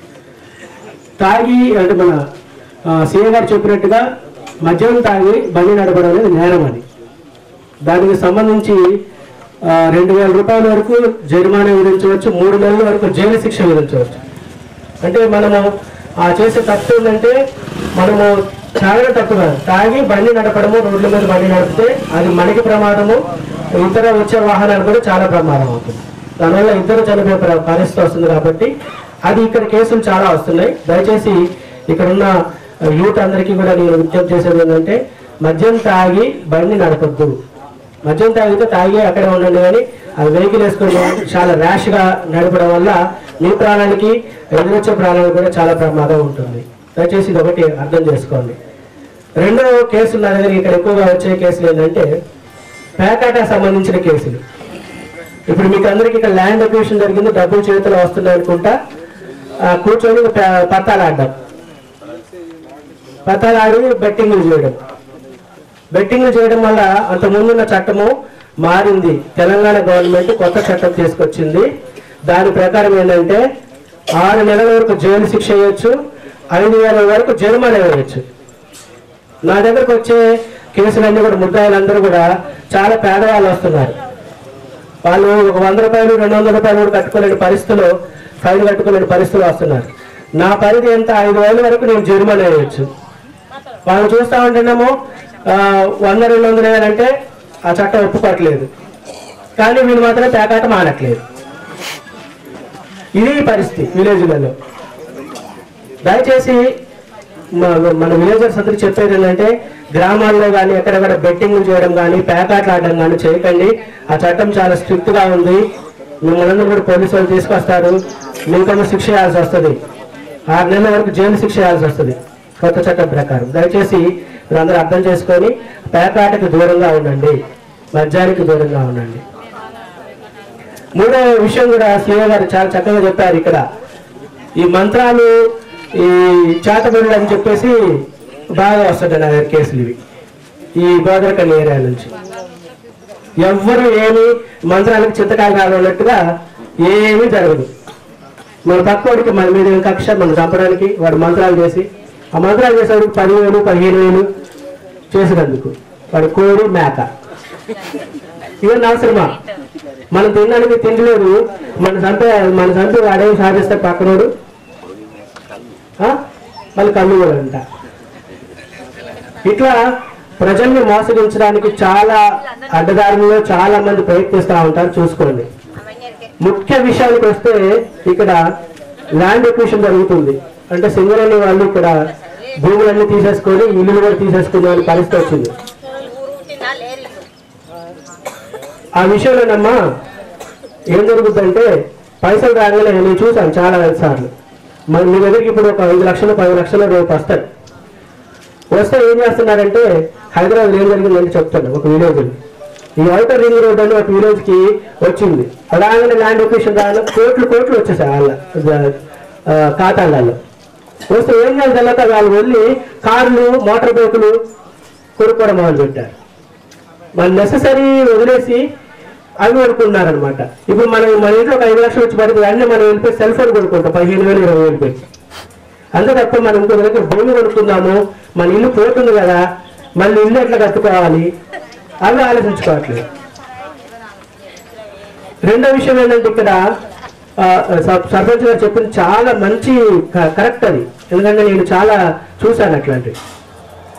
తాగి అంటే మన సీఏ గారు చెప్పినట్టుగా మద్యం తాగి బండి నడపడం అనేది నేరం అని. దానికి సంబంధించి 2,000 రూపాయల వరకు జరిమానా విధించవచ్చు, 3 నెలల వరకు జైలు శిక్ష విధించవచ్చు. అంటే మనము చేసే తప్పు ఏంటంటే మనము చాలా తప్పు కాదు, తాగి బండి నడపడము, రోడ్ల మీద బండి నడిపితే అది మనకి ప్రమాదము, ఇతర వచ్చే వాహనాలు కూడా చాలా ప్రమాదం అవుతుంది. దానివల్ల ఇద్దరు చనిపోయే పరిస్థితి వస్తుంది. కాబట్టి అది ఇక్కడ కేసులు చాలా వస్తున్నాయి. దయచేసి ఇక్కడ ఉన్న యూత్ అందరికీ కూడా నేను విజ్ఞప్తి చేసేది ఏంటంటే మద్యం తాగి బండి నడపద్దు. మద్యం తాగితే తాగి అక్కడే ఉండండి, కానీ అది వెహికల్ వేసుకొని చాలా ర్యాష్గా నడపడం వల్ల మీ ప్రాణానికి, ఎదురొచ్చే ప్రాణాలకు కూడా చాలా ప్రమాదం ఉంటుంది. దయచేసి ఇది ఒకటి అర్థం చేసుకోండి. రెండో కేసులు నా దగ్గర ఇక్కడ ఎక్కువగా వచ్చే కేసులు ఏంటంటే పేకాటకు సంబంధించిన కేసులు. ఇప్పుడు మీకు అందరికీ ఇక్కడ ల్యాండ్ అక్విజిషన్ జరిగింది, డబ్బులు చేతులు వస్తున్నాయి అనుకుంటా కూర్చొని పత్తాలు ఆడడం, పత్తాలు ఆడి బెట్టింగ్లు చేయడం. బెట్టింగ్లు చేయడం వల్ల అంత ముందున్న చట్టము మారింది. తెలంగాణ గవర్నమెంట్ కొత్త చట్టం తీసుకొచ్చింది. దాని ప్రకారం ఏంటంటే 6 నెలల వరకు జైలు శిక్ష వేయచ్చు, 5,000 వరకు జరిమానా వేయచ్చు. నా దగ్గరకు వచ్చే కేసులన్నీ కూడా ముద్దాయిలందరూ కూడా చాలా పేదవాళ్ళు వస్తున్నారు. వాళ్ళు ఒక 100 రూపాయలు 200 రూపాయలు కూడా కట్టుకోలేని పరిస్థితుల్లో, ఫైన్ కట్టుకోలేని పరిస్థితులు వస్తున్నారు. నా పరిధి ఎంత 5,000 వరకు నేను జరిమానా వేయచ్చు. వాళ్ళు చూస్తూ ఉంటేనేమో 100-200 వేయాలంటే ఆ చట్టం ఒప్పుకోవట్లేదు, కానీ వీళ్ళు మాత్రం పేకాట మానట్లేదు. ఇది పరిస్థితి విలేజ్లలో. దయచేసి మన విలేజర్స్ అందరికి చెప్పేది ఏంటంటే గ్రామాల్లో కానీ ఎక్కడెక్కడ బెట్టింగ్ చేయడం కానీ పేకాట్లు ఆడడం కానీ చేయకండి. ఆ చట్టం చాలా స్ట్రిక్ట్ గా ఉంది. మిమ్మల్ని కూడా పోలీసు వాళ్ళు తీసుకొస్తారు, మీకన్నా శిక్ష వేయాల్సి వస్తుంది, 6 నెలల వరకు జైలు శిక్ష వేయాల్సి వస్తుంది కొత్త చట్టం ప్రకారం. దయచేసి మీరందరూ అర్థం చేసుకొని పేకాటకు దూరంగా ఉండండి, మద్యానికి దూరంగా ఉండండి. మూడో విషయం కూడా సీఏ గారు చాలా చక్కగా చెప్పారు. ఇక్కడ ఈ మంత్రాలు, ఈ చేతబడులు అని చెప్పేసి బాగా వస్తుంటాయి నా దగ్గర కేసులు. ఇవి ఈ గోదావరికని ఏరియా నుంచి ఎవ్వరు ఏమి మంత్రాలకు చింతకాయలు రావాలన్నట్టుగా ఏమీ జరగదు. మన పక్కోడికి మన మీద కక్ష మనం చంపడానికి వాడు మంత్రాలు చేసి, ఆ మంత్రాలు చేసేవాడికి 10,000 15,000 చేసినందుకు వాడు కోడి మేక. ఇవన్నీ అవసరమా? మనం తినడానికి తిండి లేదు, మన సంపే వాడేమి సాధిస్తే పక్కనోడు మళ్ళీ కళ్ళు కూడా అంట. ఇట్లా ప్రజల్ని మోసగించడానికి చాలా అడ్డదారుల్లో చాలా మంది ప్రయత్నిస్తూ ఉంటారు. చూసుకోండి. ముఖ్య విషయానికి వస్తే ఇక్కడ ల్యాండ్ ఎక్విజిషన్ జరుగుతుంది. అంటే సింగరేణి వాళ్ళు ఇక్కడ భూములన్నీ తీసేసుకొని ఇల్లు కూడా తీసేసుకునే పరిస్థితి వచ్చింది. ఆ విషయంలోనమ్మా ఏం జరుగుతుందంటే పైసలు రాగానే నేను చూసాను చాలా సార్లు. మీ దగ్గరికి ఇప్పుడు ఒక 5 లక్షలు 10 లక్షలు రేపు వస్తాయి. వస్తే ఏం చేస్తున్నారంటే హైదరాబాద్ ఏం జరిగిందని చెప్తాను. ఒక విలేజ్, ఈ ఔటర్ రింగ్ రోడ్ అని ఒక విలేజ్ కి వచ్చింది. అలాగనే ల్యాండ్ ఎక్విజిషన్ రాగానే కోట్లు వచ్చేసాయి వాళ్ళ ఖాతాలలో. వస్తే ఏం చేయాలి తెలియక వాళ్ళు వెళ్ళి కార్లు మోటార్ బైకులు కొనుక్కోవడం మొదలు పెట్టారు. మన నెససరీ వదిలేసి అవి కొనుక్కున్నారనమాట. ఇప్పుడు మన ఇంట్లో ఒక 5 లక్షలు వచ్చి పడుతుంది, అన్నీ మనం వెళ్ళిపోయి సెల్ ఫోన్ కొనుక్కుంటాం 15,000 20,000 పెట్టి. అంతే తప్ప మనం ఇంకో దగ్గర భూమి కొనుక్కుందాము, మన ఇల్లు పోతుంది కదా, మళ్ళీ ఇల్లు ఎట్లా కట్టుకోవాలి అవి ఆలోచించుకోవట్లేదు. రెండో విషయం ఏంటంటే ఇక్కడ సర్పంచ్ గారు చెప్పింది చాలా మంచి కరెక్ట్ అది. ఎందుకంటే నేను చాలా చూశాను అట్లాంటివి.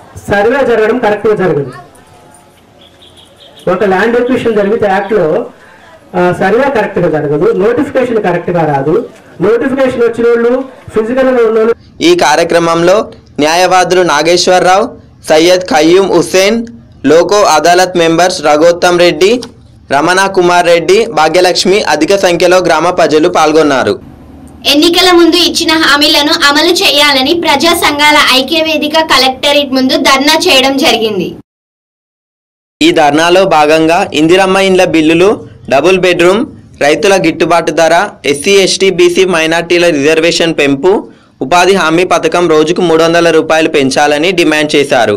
సర్వే జరగడం కరెక్ట్గా జరగదు. ఒక ల్యాండ్ ఎక్విజిషన్ జరిగితే యాక్ట్లో సర్వే కరెక్ట్గా జరగదు, నోటిఫికేషన్ కరెక్ట్గా రాదు. నోటిఫికేషన్ వచ్చిన వాళ్ళు ఫిజికల్ ఉన్న ఈ కార్యక్రమంలో న్యాయవాదులు నాగేశ్వరరావు, సయ్యద్ ఖయ్యూం హుస్సేన్, లోకో అదాలత్ మెంబర్స్ రఘోత్తమ్ రెడ్డి, రమణ కుమార్ రెడ్డి, భాగ్యలక్ష్మి అధిక సంఖ్యలో గ్రామ ప్రజలు పాల్గొన్నారు. ఎన్నికల ముందు ఇచ్చిన హామీలను అమలు చేయాలని ప్రజా సంఘాల ఐక్యవేదిక కలెక్టరేట్ ముందు ధర్నా చేయడం జరిగింది. ఈ ధర్నాలో భాగంగా ఇందిరమ్మ ఇండ్ల బిల్లులు, డబుల్ బెడ్రూమ్, రైతుల గిట్టుబాటు ధర, ఎస్సీ ఎస్టీ బీసీ మైనార్టీల రిజర్వేషన్ పెంపు, ఉపాధి హామీ పథకం రోజుకు 300 రూపాయలు పెంచాలని డిమాండ్ చేశారు.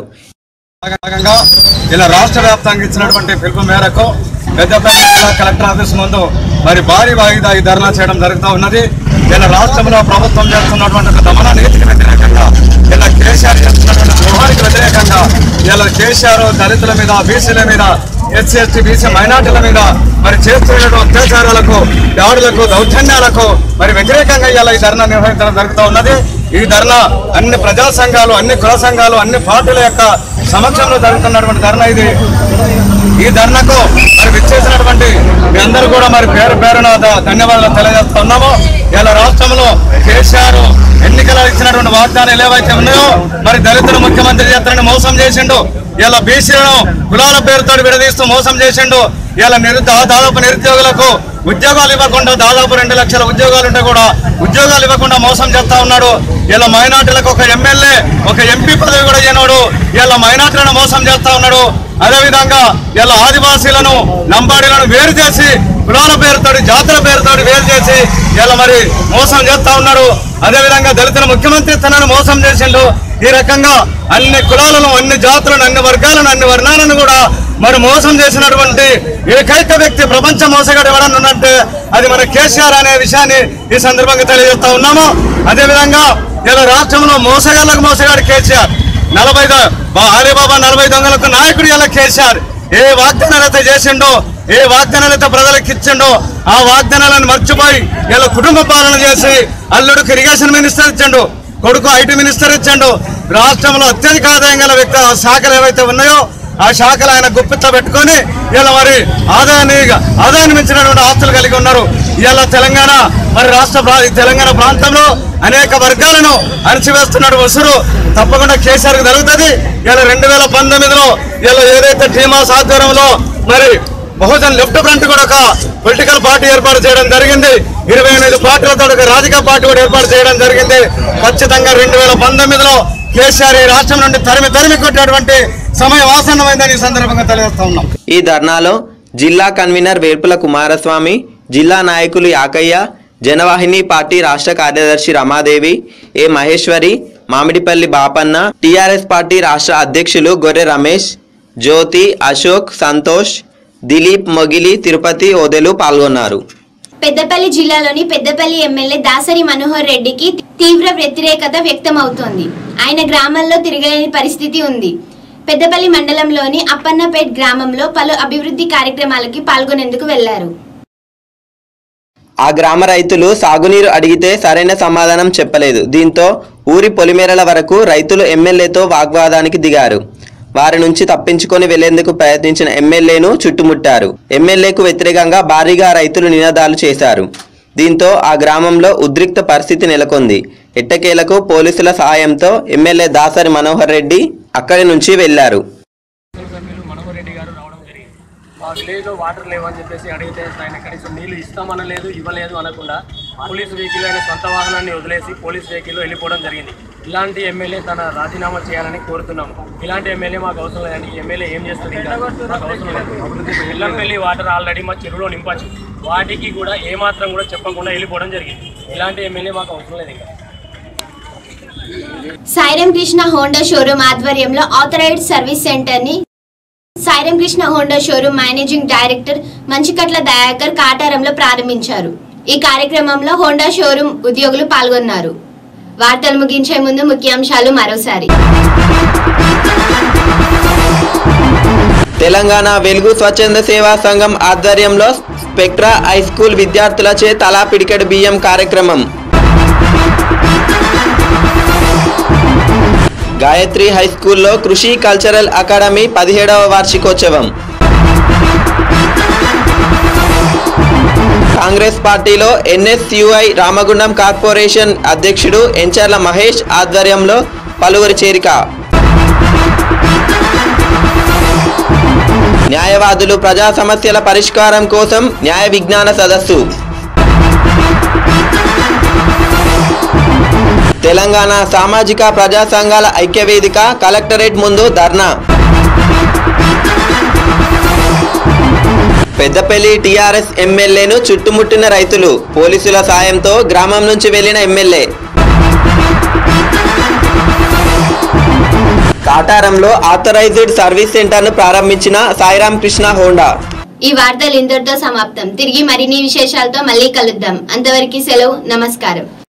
ఇలా రాష్ట్ర వ్యాప్తంగా ఇచ్చినటువంటి పిలుపు మేరకు పెద్దపల్లి జిల్లా కలెక్టర్ ఆఫీస్ ముందు మరి భారీ వాయిదా ఈ ధర్నా చేయడం జరుగుతూ ఉన్నది. ఇలా రాష్ట్రంలో ప్రభుత్వం చేస్తున్నటువంటి దమన నీతికి వ్యతిరేకంగా, ఇలా కేసీఆర్ చేస్తున్నటువంటి ద్రోహానికి వ్యతిరేకంగా, ఇలా కేసీఆర్ దళితుల మీద, బీసీల మీద, ఎస్సీ ఎస్టీ బీసీ మైనార్టీల మీద మరి చేస్తున్న అత్యాచారాలకు, దాడులకు, దౌర్జన్యాలకు మరి వ్యతిరేకంగా ఇలా ఈ ధర్నా నిర్వహించడం జరుగుతూ ఉన్నది. ఈ ధర్నా అన్ని ప్రజా సంఘాలు, అన్ని కుల సంఘాలు, అన్ని పార్టీల యొక్క సమక్షంలో జరుగుతున్నటువంటి ధర్నా ఇది. ఈ ధర్నాకు మరి విచ్చేసినటువంటి మీ అందరూ కూడా మరి పేరు పేరున ధన్యవాదాలు తెలియజేస్తున్నాము. ఇలా రాష్ట్రంలో కేసీఆర్ ఎన్నికలు ఇచ్చినటువంటి వాగ్దానాలు ఏవైతే ఉన్నాయో మరి దళితులు ముఖ్యమంత్రి చేస్తారని మోసం చేసిండు. ఇలా బీసీలను కులాల పేరుతో విడదీస్తూ మోసం చేసిండు. ఇలా దాదాపు నిరుద్యోగులకు ఉద్యోగాలు ఇవ్వకుండా, దాదాపు 2 లక్షల ఉద్యోగాలు ఉంటే కూడా ఉద్యోగాలు ఇవ్వకుండా మోసం చేస్తా ఉన్నాడు. ఇలా మైనార్టీలకు ఒక ఎమ్మెల్యే, ఒక ఎంపీ పదవి కూడా చేయనాడు. ఇలా మైనార్టీలను మోసం చేస్తా ఉన్నాడు. అదేవిధంగా ఇలా ఆదివాసీలను, లంబాడీలను వేరు చేసి కులాల పేరుతోటి, జాతుల పేరుతోటి వేరు చేసి ఇలా మరి మోసం చేస్తా ఉన్నాడు. అదేవిధంగా దళితుల ముఖ్యమంత్రి తనను మోసం చేసిండు. ఈ రకంగా అన్ని కులాలను, అన్ని జాతులను, అన్ని వర్గాలను, అన్ని వర్ణాలను కూడా మరి మోసం చేసినటువంటి ఏకైక వ్యక్తి, ప్రపంచ మోసగాడు ఎవడన్నా ఉన్నట్టే అది మన కేసీఆర్ అనే విషయాన్ని ఈ సందర్భంగా తెలియజేస్తా ఉన్నాము. అదేవిధంగా ఇలా రాష్ట్రంలో మోసగాళ్లకు మోసగాడు కేసీఆర్, అలీబాబా 40 దొంగలకు నాయకుడు ఇలా కేసీఆర్. ఏ వాగ్దానాలు అయితే చేసిండో, ఏ వాగ్దానాలు అయితే ప్రజలకు ఇచ్చిండో ఆ వాగ్దానాలను మర్చిపోయి ఇలా కుటుంబ పాలన చేసి అల్లుడికి ఇరిగేషన్ మినిస్టర్ ఇచ్చిండు, కొడుకు ఐటీ మినిస్టర్ ఇచ్చిండు. రాష్ట్రంలో అత్యధిక ఆదాయం గల వ్యక్తి శాఖలు ఏవైతే ఉన్నాయో ఆ శాఖలు ఆయన గుప్పిట్లో పెట్టుకొని ఇలా మరి ఆదాయాన్ని మించినటువంటి ఆస్తులు కలిగి ఉన్నారు. ఇలా తెలంగాణ మరి తెలంగాణ ప్రాంతంలో అనేక వర్గాలను అణచివేస్తున్నాడు వసురు. తప్పకుండా కేసీఆర్కి జరుగుతుంది. ఇలా 2019లో ఇలా ఏదైతే టీమాస్ ఆధ్వర్యంలో మరి బహుజన్ లెఫ్ట్ ఫ్రంట్ కూడా ఒక పొలిటికల్ పార్టీ ఏర్పాటు చేయడం జరిగింది. 25 పార్టీలతో ఒక రాజకీయ పార్టీ కూడా ఏర్పాటు చేయడం జరిగింది. ఖచ్చితంగా 2019లో కేసీఆర్ ఈ రాష్ట్రం నుండి తరిమి కొట్టినటువంటి సమయం ఆసన్నమైందని ఈ సందర్భంగా తెలియజేస్తా ఉన్నాం. ఈ ధర్నాలో జిల్లా కన్వీనర్ వేర్పుల కుమారస్వామి, జిల్లా నాయకులు యాకయ్య, జనవాహిని పార్టీ రాష్ట్ర కార్యదర్శి Ramadevi, A Maheshwari, Mamidipalli Bapanna, TRS party రాష్ట్ర అధ్యక్షులు గొర్రె రమేష్, జ్యోతి, అశోక్, సంతోష్, దిలీప్, మొగిలి, తిరుపతి ఓదెలు పాల్గొన్నారు. పెద్దపల్లి జిల్లాలోని పెద్దపల్లి ఎమ్మెల్యే దాసరి మనోహర్ రెడ్డికి తీవ్ర వ్యతిరేకత వ్యక్తమవుతోంది. ఆయన గ్రామాల్లో తిరగలేని పరిస్థితి ఉంది. పెద్దపల్లి మండలంలోని అప్పన్నపేట్ గ్రామంలో పలు అభివృద్ధి కార్యక్రమాలకి పాల్గొనేందుకు వెళ్లారు. ఆ గ్రామ రైతులు సాగునీరు అడిగితే సరైన సమాధానం చెప్పలేదు. దీంతో ఊరి పొలిమేరల వరకు రైతులు ఎమ్మెల్యేతో వాగ్వాదానికి దిగారు. వారి నుంచి తప్పించుకొని వెళ్లేందుకు ప్రయత్నించిన ఎమ్మెల్యేను చుట్టుముట్టారు. ఎమ్మెల్యేకు వ్యతిరేకంగా భారీగా రైతులు నినాదాలు చేశారు. దీంతో ఆ గ్రామంలో ఉద్రిక్త పరిస్థితి నెలకొంది. ఎట్టకేలకు పోలీసుల సహాయంతో ఎమ్మెల్యే దాసరి మనోహర్ రెడ్డి అక్కడి నుంచి వెళ్లారు. మనోహర్ రెడ్డి గారు రావడం జరిగింది. మా విలేజ్లో వాటర్ లేవని చెప్పేసి అడిగితే ఆయన కనీసం నీళ్లు ఇస్తామనలేదు, ఇవ్వలేదు అనకుండా పోలీసు వెహికల్ అయిన సొంత వాహనాన్ని వదిలేసి పోలీసు వెహికల్లో వెళ్ళిపోవడం జరిగింది. ఇలాంటి ఎమ్మెల్యే తన రాజీనామా చేయాలని కోరుతున్నాము. ఇలాంటి ఎమ్మెల్యే మాకు అవసరం లేదండి. ఈ ఎమ్మెల్యే ఏం చేస్తుంది మాకు అవసరం లేదు. ఇల్లంపల్లి వాటర్ ఆల్రెడీ మా చెరువులో నింపచ్చు, వాటికి కూడా ఏమాత్రం కూడా చెప్పకుండా వెళ్ళిపోవడం జరిగింది. ఇలాంటి ఎమ్మెల్యే మాకు అవసరం లేదు. ఇంకా సాయిరం కృష్ణ హోండా షోరూమ్ ఆధ్వర్యంలో ఆథరైజ్డ్ సర్వీస్ సెంటర్ ని Sairam Krishna Honda showroom managing director Manchikatla Dayakar కాటారంలో ప్రారంభించారు. ఈ కార్యక్రమంలో హోండా షోరూమ్ ఉద్యోగులు పాల్గొన్నారు. వార్తలు ముగించే ముందు ముఖ్యాంశాలు మరోసారి. తెలంగాణ వెలుగు స్వచ్ఛంద సేవా సంఘం ఆధ్వర్యంలో స్పెక్ట్రా హై స్కూల్ విద్యార్థులచే తలా పిడికెడు బియ్యం కార్యక్రమం. గాయత్రి హై స్కూల్లో కృషి కల్చరల్ అకాడమీ 17వ వార్షికోత్సవం. కాంగ్రెస్ పార్టీలో ఎన్ఎస్యుఐ రామగుండం కార్పొరేషన్ అధ్యక్షుడు ఎంచర్ల మహేష్ ఆధ్వర్యంలో పలువురు చేరిక. న్యాయవాదులు ప్రజా సమస్యల పరిష్కారం కోసం న్యాయ విజ్ఞాన సదస్సు. తెలంగాణ సామాజిక ప్రజా సంఘాల ఐక్యవేదిక కలెక్టరేట్ ముందు ధర్నా. పెద్దపల్లి టీఆర్ఎస్ ఎమ్మెల్యేను చుట్టుముట్టిన రైతులు, పోలీసుల సాయంతో గ్రామం నుంచి వెళ్లిన ఎమ్మెల్యే. కాటారంలో ఆథరైజ్డ్ సర్వీస్ సెంటర్ను ప్రారంభించిన సాయిరామ్ కృష్ణ హోండా. ఈ వార్తలు ఇంతటితో సమాప్తం. తిరిగి మరిన్ని విశేషాలతో మళ్ళీ కలుద్దాం. అంతవరకు సెలవు. నమస్కారం.